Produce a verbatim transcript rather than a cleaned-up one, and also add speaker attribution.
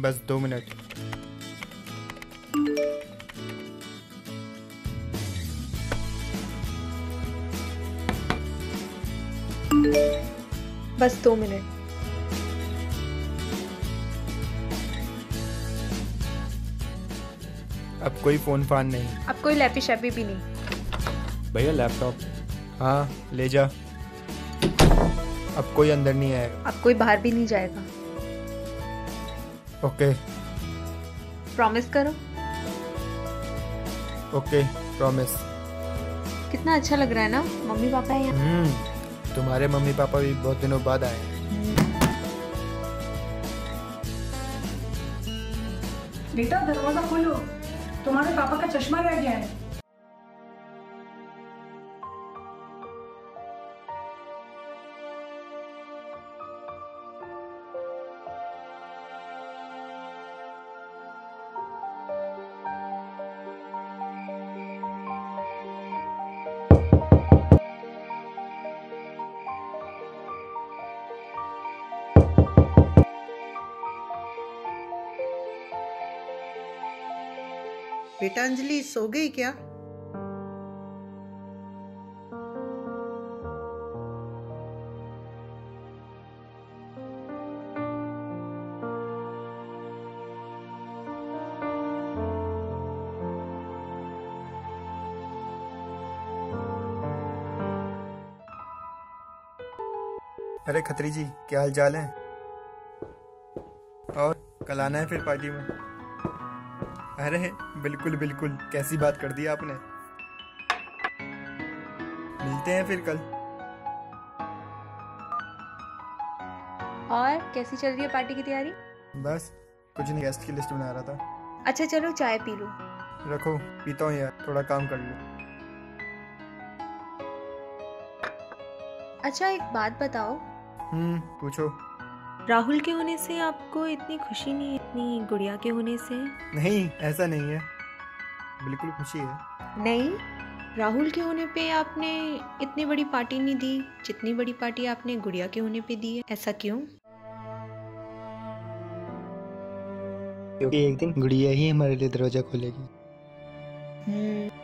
Speaker 1: बस दो मिनट।
Speaker 2: बस दो मिनट।
Speaker 1: अब कोई फोन फान नहीं।
Speaker 2: अब कोई लैपी शैपी भी नहीं।
Speaker 3: भैया लैपटॉप।
Speaker 1: हाँ ले जा। अब कोई अंदर नहीं आएगा।
Speaker 2: अब कोई बाहर भी नहीं जाएगा।
Speaker 1: ओके
Speaker 2: प्रॉमिस करो।
Speaker 1: Okay promise.
Speaker 2: कितना अच्छा लग रहा है ना, मम्मी पापा है यहाँ।
Speaker 1: हम्म तुम्हारे मम्मी पापा भी बहुत दिनों बाद आए हैं।
Speaker 4: बेटा दरवाजा खोलो, तुम्हारे पापा का चश्मा रह गया है।
Speaker 5: बेटा अंजलि सो गई क्या?
Speaker 1: अरे खत्री जी, क्या हाल चाल है? और कल आना है फिर पार्टी में? अरे बिल्कुल बिल्कुल, कैसी बात कर दी आपने। मिलते हैं फिर कल।
Speaker 2: और कैसी चल रही है पार्टी की तैयारी?
Speaker 1: बस कुछ नहीं, गेस्ट की लिस्ट बना रहा था।
Speaker 2: अच्छा चलो चाय पी लो।
Speaker 1: रखो, पीता हूँ यार, थोड़ा काम कर लो।
Speaker 2: अच्छा एक बात बताओ।
Speaker 1: हम्म पूछो।
Speaker 2: राहुल के होने से आपको इतनी खुशी नहीं, इतनी गुड़िया के होने से?
Speaker 1: नहीं ऐसा नहीं है, बिल्कुल खुशी है।
Speaker 2: नहीं, राहुल के होने पे आपने इतनी बड़ी पार्टी नहीं दी जितनी बड़ी पार्टी आपने गुड़िया के होने पे दी है। ऐसा क्यों?
Speaker 1: क्योंकि एक दिन गुड़िया ही हमारे लिए दरवाजा खोलेगी।
Speaker 2: हम्म